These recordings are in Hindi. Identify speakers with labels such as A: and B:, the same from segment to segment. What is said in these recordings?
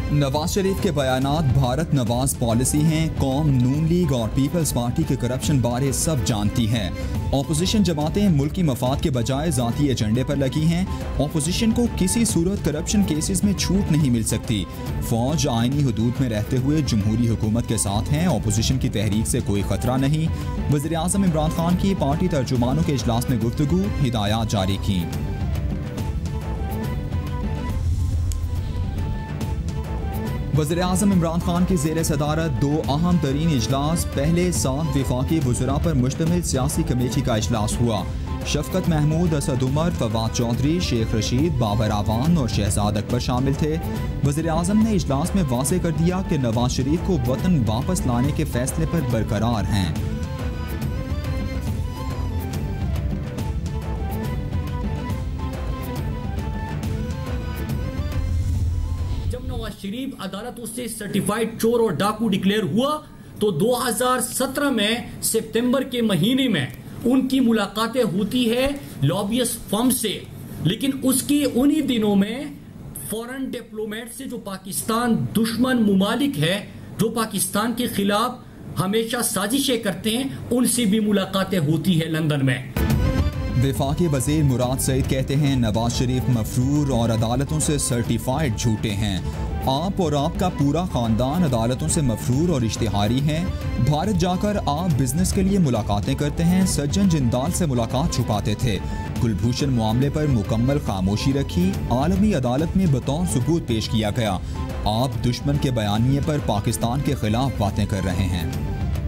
A: नवाज शरीफ के बयानात भारत नवाज पॉलिसी हैं। कौम नून लीग और पीपल्स पार्टी के करप्शन बारे सब जानती हैं। ऑपोजिशन जमातें मुल्की मफाद के बजाय ज़ाती एजेंडे पर लगी हैं। ऑपोजिशन को किसी सूरत करप्शन केसेस में छूट नहीं मिल सकती। फौज आईनी हदूद में रहते हुए जमहूरी हुकूमत के साथ हैं। ऑपोजिशन की तहरीक से कोई खतरा नहीं। वज़ीर आज़म इमरान खान की पार्टी तर्जुमानों के इजलास में गुफ्तगू, हिदायत जारी की। वज़ीर आज़म इमरान खान की ज़ेर सदारत दो अहम तरीन इजलास। पहले 7 वफाकी वज़रा पर मुश्तमिल सियासी कमेटी का इजलास हुआ। शफकत महमूद, असद उमर, फवाद चौधरी, शेख रशीद, बाबर आवान और शहजाद अकबर शामिल थे। वज़ीर आज़म ने इजलास में वाज़ेह कर दिया कि नवाज शरीफ को वतन वापस लाने के फैसले पर बरकरार हैं।
B: शरीफ अदालत उससे सर्टिफाइड चोर और डाकू डिक्लेयर हुआ तो 2017 में सितंबर के महीने में उनकी मुलाकातें होती है लॉबियस्ट फर्म से, लेकिन उसकी उन्हीं दिनों में फॉरेन डिप्लोमेट से जो पाकिस्तान दुश्मन मुमालिक है, जो पाकिस्तान के खिलाफ हमेशा साजिशें करते हैं, उनसे भी मुलाकातें होती है लंदन में।
A: वफाकी वज़ीर मुराद सईद कहते हैं नवाज शरीफ मफरूर और अदालतों से सर्टिफाइड झूठे हैं। आप और आपका पूरा खानदान अदालतों से मफरूर और इश्तिहारी हैं। भारत जाकर आप बिजनेस के लिए मुलाकातें करते हैं। सज्जन जिंदाल से मुलाकात छुपाते थे। कुलभूषण मामले पर मुकम्मल खामोशी रखी। आलमी अदालत में बतौर सबूत पेश किया गया। आप दुश्मन के बयानिए पर पाकिस्तान के खिलाफ बातें कर रहे हैं।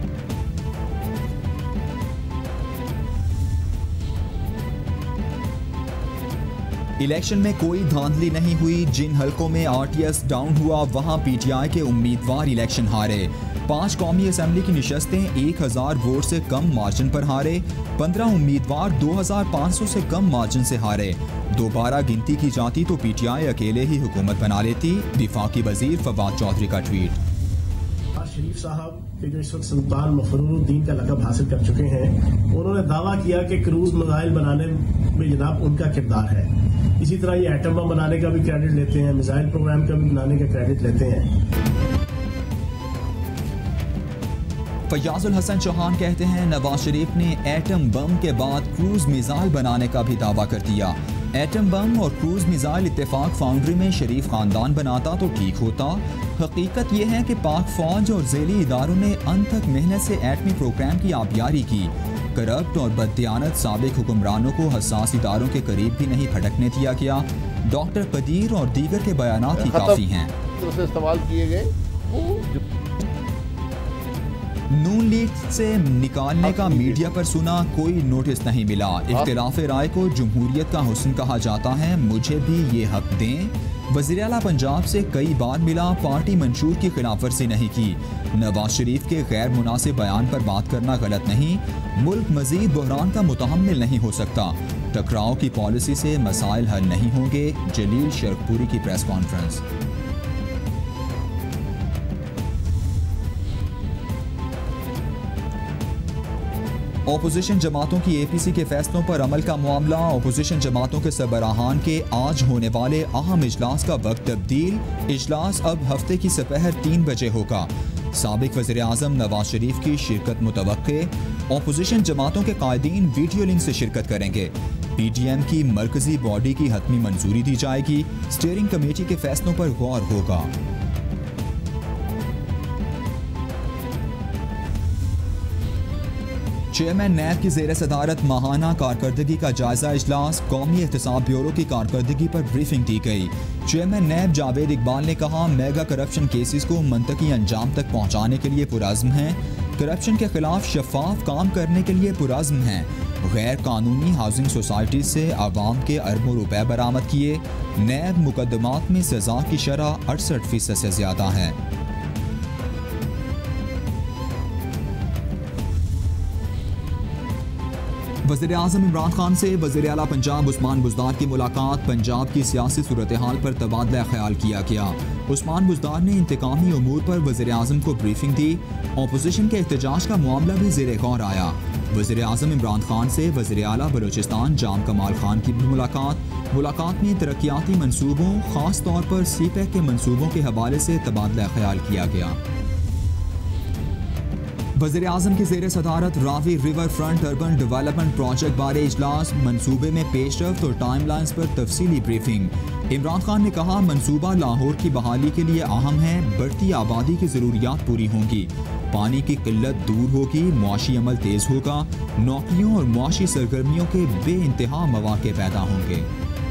A: इलेक्शन में कोई धांधली नहीं हुई। जिन हलकों में आरटीएस डाउन हुआ वहां पीटीआई के उम्मीदवार इलेक्शन हारे। 5 कौमी असम्बली की निशस्तें 1000 वोट से कम मार्जिन पर हारे। 15 उम्मीदवार 2500 से कम मार्जिन से हारे। दोबारा गिनती की जाती तो पीटीआई अकेले ही हुकूमत बना लेती। वफाकी वजीर फवाद चौधरी का ट्वीट।
C: शरीफ साहब के जो इस वक्त सुल्तान मफरूद्दीन का लक़ब हासिल कर चुके हैं, उन्होंने दावा किया कि क्रूज मिसाइल बनाने में जनाब उनका किरदार है। इसी तरह ये एटम बम बनाने का भी क्रेडिट लेते हैं, मिसाइल प्रोग्राम का भी बनाने का क्रेडिट लेते हैं।
A: फयाजुल हसन चौहान कहते हैं नवाज शरीफ ने एटम बम के बाद क्रूज मिसाइल बनाने का भी दावा कर दिया। एटम बम और क्रूज मिसाइल इत्तेफाक फाउंड्री में शरीफ खानदान बनाता तो ठीक होता। हकीकत यह है कि पाक फौज और ज़ेली इदारों ने अनथक मेहनत से एटमी प्रोग्राम की आबियारी की। करप्ट और बददियानत साबिक हुक्मरानों को हसास इदारों के करीब भी नहीं फटकने दिया गया। डॉक्टर कदीर और दीगर के बयानात ही काफ़ी हैं।
D: इस्तेमाल किए गए
A: नून लीग से निकालने का मीडिया पर सुना, कोई नोटिस नहीं मिला। इख्तिलाफ राय को जमहूरियत का हुस्न कहा जाता है, मुझे भी ये हक दें। वज़ीर आला पंजाब से कई बार मिला, पार्टी मंशूर की खिलाफ वर्जी नहीं की। नवाज शरीफ के गैर मुनासिब बयान पर बात करना गलत नहीं। मुल्क मजीद बहरान का मुतहम्मिल नहीं हो सकता। टकराव की पॉलिसी से मसाइल हल नहीं होंगे। जलील शर्कपुरी की प्रेस कॉन्फ्रेंस। ऑपोजिशन जमातों की एपीसी के फैसलों पर अमल का मामला। ऑपोजिशन जमातों के सरबराहान के आज होने वाले अहम इजलास का वक्त तब्दील। इजलास अब हफ्ते की दोपहर 3 बजे होगा। साबिक वज़ीर आज़म नवाज शरीफ की शिरकत मुतवक्के। ऑपोजिशन जमातों के कायदीन वीडियो लिंक से शिरकत करेंगे। पीटीएम की मरकजी बॉडी की हतमी मंजूरी दी जाएगी। स्टीयरिंग कमेटी के फैसलों पर गौर होगा। चेयरमैन नैब की ज़ेर सदारत माहाना कारकर्दगी का जायजा इजलास। कौमी एहतसाब ब्यूरो की कारकर्दगी पर ब्रीफिंग दी गई। चेयरमैन नैब जावेद इकबाल ने कहा मेगा करप्शन केसेस को मंतकी अंजाम तक पहुँचाने के लिए पुरज़्म हैं। करप्शन के खिलाफ शफाफ काम करने के लिए पुरज़्म हैं। गैर कानूनी हाउसिंग सोसाइटी से आवाम के अरबों रुपए बरामद किए। नैब मुकदमात में सज़ा की शरह 68% से ज़्यादा है। वज़ीर आज़म इमरान खान से वज़ीर आला पंजाब उस्मान बुज़दार की मुलाकात। पंजाब की सियासी सूरत हाल पर तबादला ख्याल किया गया। उस्मान बुज़दार ने इंतकामी उमूर पर वज़ीर आज़म को ब्रीफिंग दी। ऑपोजिशन के एहतजाज का मामला भी ज़ेर गौर आया। वज़ीर आज़म इमरान खान से वज़ीर आला बलूचिस्तान जाम कमाल खान की भी मुलाकात में तरक्याती मंसूबों, खास तौर पर सीपैक के मंसूबों के हवाले से तबादला ख्याल किया गया। वज़ीर आज़म की ज़ेर सदारत Ravi river front urban development project बारे इजलास, मंसूबे में पेशरफ्त और टाइमलाइंस पर तफसीली ब्रीफिंग। इमरान खान ने कहा, मंसूबा लाहौर की बहाली के लिए अहम है, बढ़ती आबादी की ज़रूरियात पूरी होंगी, पानी की किल्लत दूर होगी, मुआशी अमल तेज़ होगा, नौकरियों और मुआशी सरगर्मियों के बेइंतहा मौक़े पैदा होंगे।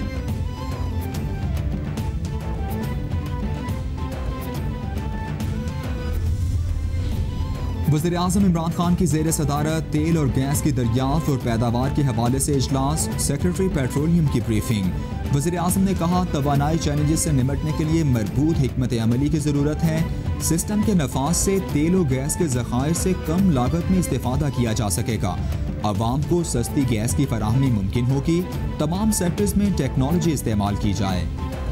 A: वज़ीर आज़म इमरान खान की ज़ेर सदारत तेल और गैस की दरियाफ्त और पैदावार के हवाले से इजलास, सेक्रेटरी पेट्रोलियम की ब्रीफिंग। वज़ीर आज़म ने कहा, तवानाई चैलेंजेस से निपटने के लिए मरबूत हिकमत अमली की ज़रूरत है। सिस्टम के नफाज से तेल और गैस के ज़खायर से कम लागत में इस्तेफादा किया जा सकेगा। आवाम को सस्ती गैस की फराहमी मुमकिन होगी। तमाम सेक्टर्स में टेक्नोलॉजी इस्तेमाल की जाए।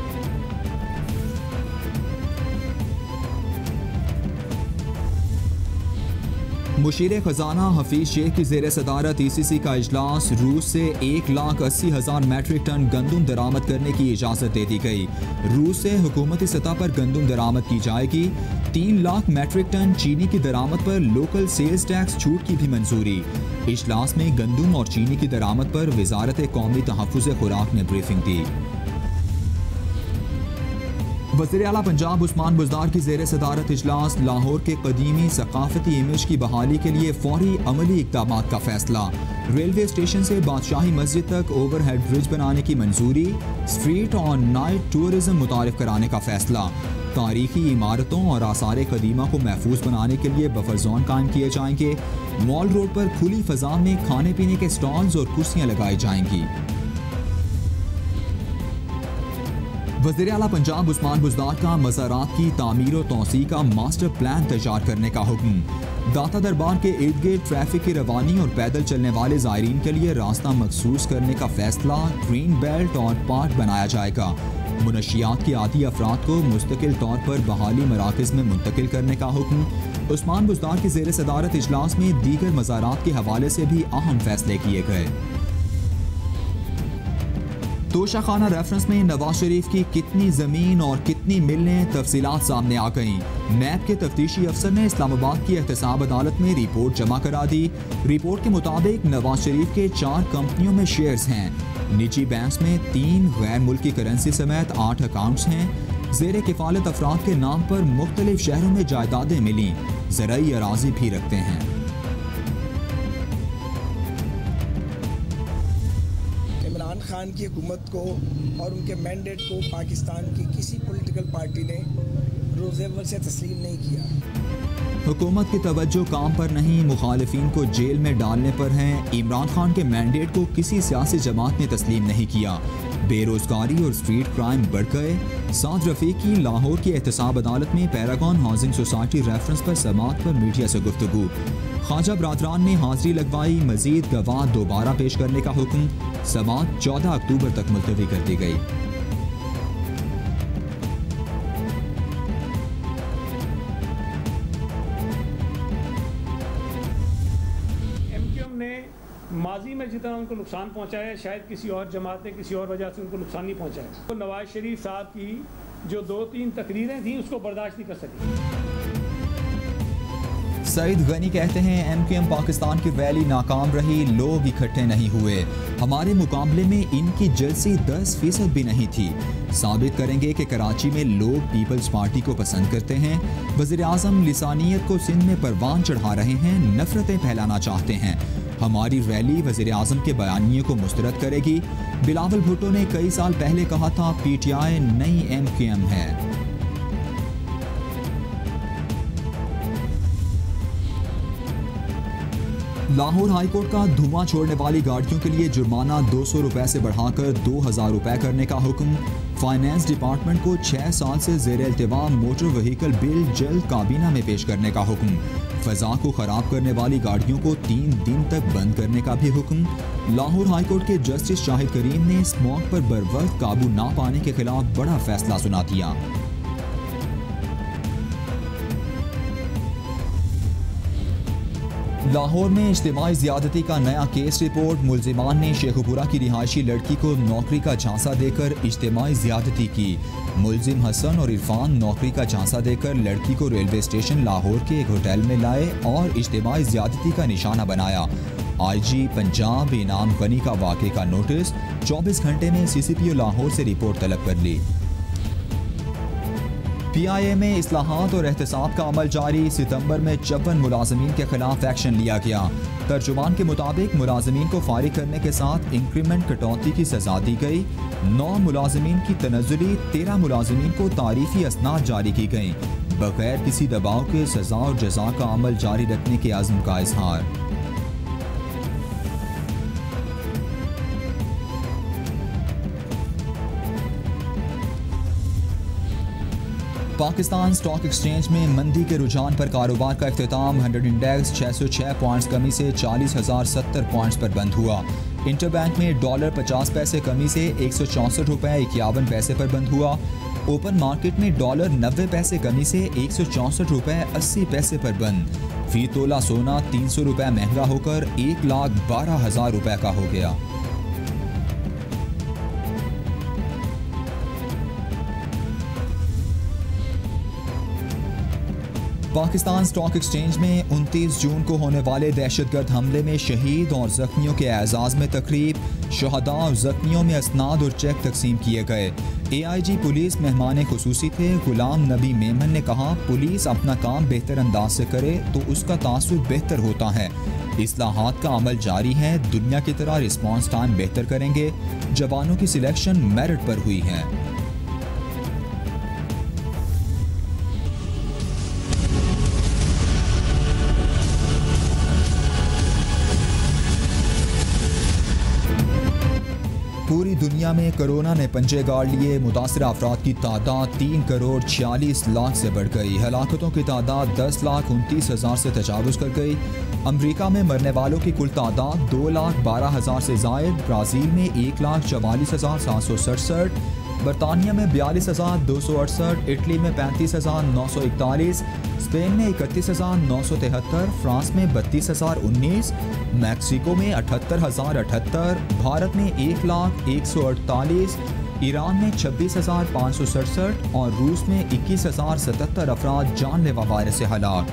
A: मुशीर खजाना हफीज शेख की ज़ेर सदारत ECC का इजलास, रूस से 1,80,000 मैट्रिक टन गंदम दरामद करने की इजाज़त दे दी गई। रूस से हुकूमती सतह पर गंदम दरामद की जाएगी। 3 लाख मैट्रिक टन चीनी की दरामद पर लोकल सेल्स टैक्स छूट की भी मंजूरी। इजलास में गंदम और चीनी की दरामद पर वजारत कौमी तहफ़्फ़ुज़ खुराक ने ब्रीफिंग दी। वज़ीर आला पंजाब उस्मान बुज़दार की ज़ेर सदारत इजलास, लाहौर के कदीमी सकाफती इमेज की बहाली के लिए फौरी अमली इक़दामात का फैसला। रेलवे स्टेशन से बादशाही मस्जिद तक ओवरहेड ब्रिज बनाने की मंजूरी। स्ट्रीट और नाइट टूरिज्म मुतारिफ कराने का फैसला। तारीखी इमारतों और आसार कदीमा को महफूज बनाने के लिए बफर जोन कायम किए जाएंगे। मॉल रोड पर खुली फ़ज़ा में खाने पीने के स्टॉल्स और कुर्सियाँ लगाई जाएंगी। वज़ीर आला पंजाब उस्मान बुज़दार का मज़ारात की तामीर और तौसी का मास्टर प्लान तैयार करने का हुक्म। दाता दरबार के इर्द गिर्द ट्रैफिक की रवानी और पैदल चलने वाले ज़ायरीन के लिए रास्ता मखसूस करने का फैसला। ग्रीन बेल्ट और पार्क बनाया जाएगा। मुनशियात के आदी अफराद को मुस्तकिल तौर पर बहाली मराकज़ में मुंतकिल करने का हुक्म। उस्मान बुज़दार की ज़ेर सदारत इजलास में दीगर मज़ारात के हवाले से भी अहम फैसले किए गए। तोशाखाना रेफरेंस में नवाज शरीफ की कितनी ज़मीन और कितनी मिलें, तफसीलात सामने आ गईं। नैब के तफ्तीशी अफसर ने इस्लामाबाद की एहतसाब अदालत में रिपोर्ट जमा करा दी। रिपोर्ट के मुताबिक नवाज शरीफ के 4 कंपनियों में शेयर्स हैं। निजी बैंक्स में 3 गैर मुल्की करेंसी समेत 8 अकाउंट्स हैं। ज़ेर किफ़ालत अफराद के नाम पर मुख्तलिफ शहरों में जायदादें मिली। ज़राई अराज़ी भी रखते हैं।
D: खान की हुकूमत को और उनके मैंडेट को पाकिस्तान की किसी पॉलिटिकल पार्टी ने रोज़ेवर से तस्लीम नहीं किया।
A: हुकूमत की तवज्जो काम पर नहीं, मुखालिफिन को जेल में डालने पर है। इमरान खान के मैंडेट को किसी सियासी जमात ने तस्लीम नहीं किया। बेरोजगारी और स्ट्रीट क्राइम बढ़ गए। साद रफीक की लाहौर की एहतसाब अदालत में पैरागॉन हाउसिंग सोसाइटी रेफरेंस पर समाअत पर मीडिया से गुफ्तगू। ख्वाजा बरादरान ने हाजिरी लगवाई। मजीद गवाह दोबारा पेश करने का हुक्म। समाअत 14 अक्टूबर तक मुलतवी कर दी गई।
E: माजी में जितना उनको नुकसान पहुंचाया, शायद किसी और जमात ने किसी और वजह से उनको नुकसान नहीं पहुंचाया। तो नवाज शरीफ साहब की जो 2-3 तकरीरें थी उसको बर्दाश्त नहीं कर सकी।
A: सईद गनी कहते हैं, MQM पाकिस्तान की रैली नाकाम रही, लोग इकट्ठे नहीं हुए। हमारे मुकाबले में इनकी जलसी 10% भी नहीं थी। साबित करेंगे कि कराची में लोग पीपल्स पार्टी को पसंद करते हैं। वज़ीर आज़म लिसानियत को सिंध में परवान चढ़ा रहे हैं, नफरतें फैलाना चाहते हैं। हमारी रैली वज़ीर आज़म के बयानिए को मुस्तरद करेगी। बिलावल भुट्टो ने कई साल पहले कहा था, PTI नई MQM है। लाहौर हाईकोर्ट का धुआं छोड़ने वाली गाड़ियों के लिए जुर्माना 200 रुपए से बढ़ाकर 2000 रुपए करने का हुक्म। फाइनेंस डिपार्टमेंट को 6 साल से ज़ेर इल्तिवा मोटर व्हीकल बिल जल्द काबीना में पेश करने का हुक्म। फ़ज़ा को ख़राब करने वाली गाड़ियों को 3 दिन तक बंद करने का भी हुक्म। लाहौर हाईकोर्ट के जस्टिस शाहिद करीम ने स्मॉग पर बरवक्त काबू ना पाने के खिलाफ बड़ा फैसला सुना दिया। लाहौर में इज्तिमाई ज़्यादती का नया केस रिपोर्ट। मुल्जिमान ने शेखुपुरा की रिहायशी लड़की को नौकरी का झांसा देकर इज्तिमाई ज़्यादती की। मुल्जिम हसन और इरफान नौकरी का झांसा देकर लड़की को रेलवे स्टेशन लाहौर के एक होटल में लाए और इज्तिमाई ज़्यादती का निशाना बनाया। IG पंजाब इनाम गनी का वाक़े का नोटिस। 24 घंटे में CCPO लाहौर से रिपोर्ट तलब कर ली। PIA में इस्लाहात और एहतसाब का अमल जारी। सितंबर में 54 मुलाजमीन के खिलाफ एक्शन लिया गया। तर्जुमान के मुताबिक मुलाजमीन को फारिग करने के साथ इंक्रीमेंट कटौती की सजा दी गई। 9 मुलाजमीन की तनज़ुली, 13 मुलाजमीन को तारीफी असनाद जारी की गई। बगैर किसी दबाव के सजा और जजा का अमल जारी रखने के अज़्म का इजहार। पाकिस्तान स्टॉक एक्सचेंज में मंदी के रुझान पर कारोबार का इख्तिताम। 100 इंडेक्स 606 पॉइंट्स कमी से 40,070 पॉइंट्स पर बंद हुआ। इंटरबैंक में डॉलर 50 पैसे कमी से 164 रुपये 51 पैसे पर बंद हुआ। ओपन मार्केट में डॉलर 90 पैसे कमी से 164 रुपये 80 पैसे पर बंद। फी तोला सोना 300 रुपये महंगा होकर 1,12,000 रुपये का हो गया। पाकिस्तान स्टॉक एक्सचेंज में 29 जून को होने वाले दहशतगर्द हमले में शहीद और जख्मियों के एजाज़ में तकरीब। शहदा और जख्मियों में असनाद और चेक तकसीम किए गए। AIG पुलिस मेहमान खुसूसी थे। गुलाम नबी मेमन ने कहा, पुलिस अपना काम बेहतर अंदाज से करे तो उसका तासुर बेहतर होता है। इस्लाहात का अमल जारी है। दुनिया की तरह रिस्पॉन्स टाइम बेहतर करेंगे। जवानों की सिलेक्शन मेरिट पर हुई है। पूरी दुनिया में कोरोना ने पंजे गाड़ लिए। मुतासर अफराद की तादाद 3,46,00,000 से बढ़ गई। हलाकतों की तादाद 10,29,000 से तजावुज़ कर गई। अमरीका में मरने वालों की कुल तादाद 2,12,000 से ज़ायद। ब्राज़ील में 1,44,767। बरतानिया में 42,268। इटली में 35,941। स्पेन में 31,973। फ्रांस में 32,019। मैक्सिको में 78,078। भारत में 1,01,48। ईरान में 26,567 और रूस में 21,077 अफराद जानलेवा वायरस से हलाक।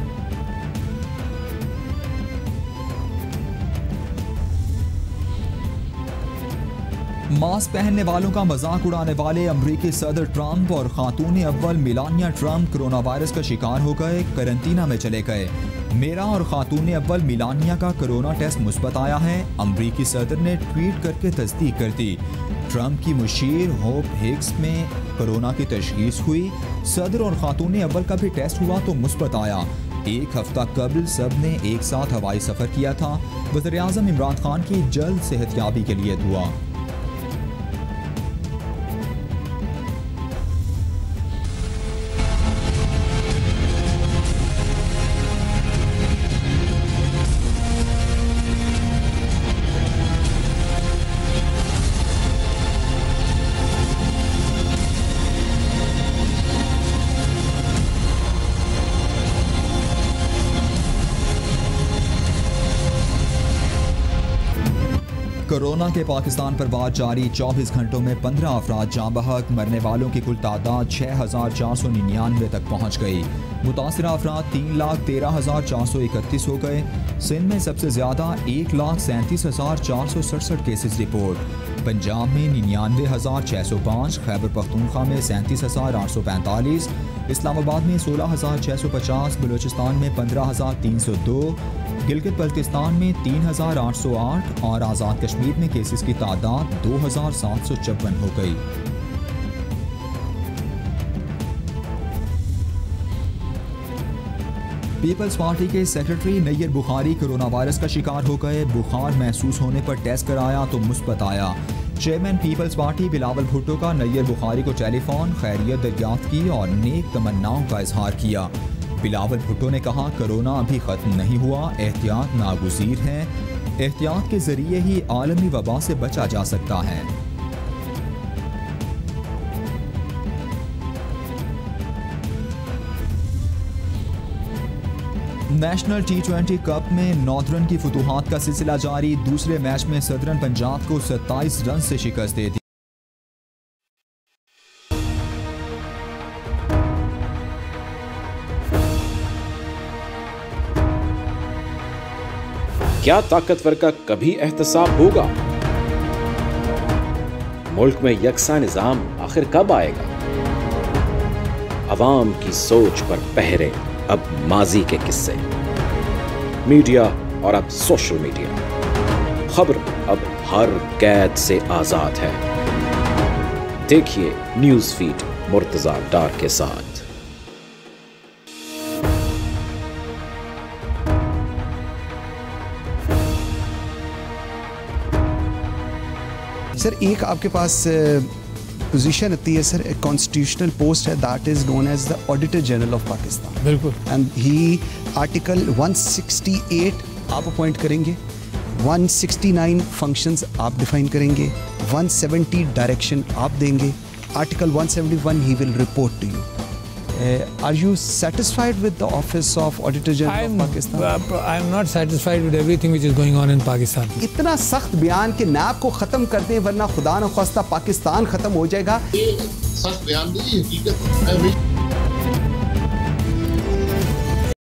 A: मास्क पहनने वालों का मजाक उड़ाने वाले अमरीकी सदर ट्रंप और खातून अव्वल मिलानिया ट्रंप कोरोना वायरस का शिकार हो गए, करंटीना में चले गए। मेरा और खातून अव्वल मिलानिया का कोरोना टेस्ट मुस्बत आया है, अमरीकी सदर ने ट्वीट करके तस्दीक कर दी। ट्रंप की मुशीर होप हिग्स में कोरोना की तशखीस हुई। सदर और खातून अव्वल का भी टेस्ट हुआ तो मुस्बत आया। एक हफ्ता कबल सब ने एक साथ हवाई सफ़र किया था। वज़ीर-ए-आज़म इमरान खान की जल्द सेहतयाबी के लिए दुआ। कोरोना के पाकिस्तान पर वार जारी। 24 घंटों में 15 अफराद जाँ बहक। मरने वालों की कुल तादाद 6,499 तक पहुँच गई। मुतासरा अफराद 3,13,431 हो गए। सिंध में सबसे ज़्यादा 1,37,467 केसेस रिपोर्ट। पंजाब में 99,605। खैबर पख्तूनख्वा में 37,845। इस्लामाबाद में 16,650। बलूचिस्तान में 15,302। गिलगित बल्तिस्तान में 3,808 और आज़ाद कश्मीर में केसेस की तादाद 2,756 हो गई। पीपल्स पार्टी के secretary Nayyar Bukhari corona virus का शिकार हो गए। बुखार महसूस होने पर टेस्ट कराया तो मुस्बत आया। Chairman Peoples Party Bilawal Bhutto का नैयर बुखारी को टेलीफोन खैरियत दरियाफ्त की और नेक तमन्नाओं का इजहार किया। बिलावल भुट्टो ने कहा, कोरोना अभी ख़त्म नहीं हुआ, एहतियात नागुज़ीर है। एहतियात के ज़रिए ही आलमी वबा से बचा जा सकता है। नेशनल T20 कप में नॉर्थर्न की फतूहात का सिलसिला जारी। दूसरे मैच में सदरन पंजाब को 27 रन से शिकस्त दे दी।
F: क्या ताकतवर का कभी एहतसाब होगा? मुल्क में यकसा निजाम आखिर कब आएगा? अवाम की सोच पर पहरे अब माजी के किस्से, मीडिया और अब सोशल मीडिया। खबर अब हर कैद से आजाद है। देखिए न्यूज़ फीड मुर्तजा डार के साथ।
G: सर एक आपके पास पोजीशन आती है सर, एक कॉन्स्टिट्यूशनल पोस्ट है, that is known as the auditor general of Pakistan.
H: बिल्कुल।
G: एंड ही आर्टिकल 168 आप अपॉइंट करेंगे, 169 फंक्शंस आप डिफाइन करेंगे, 170 डायरेक्शन आप देंगे, article 171 he will report to you. Are you satisfied with the office of Auditor General of Pakistan?
H: I am not satisfied with everything which is going on in Pakistan.
G: इतना सख्त बयान कि नैब को खत्म कर दें वरना खुदा न ख्वास्ता पाकिस्तान खत्म हो जाएगा।
I: ये सख्त बयान नहीं, हकीकत है।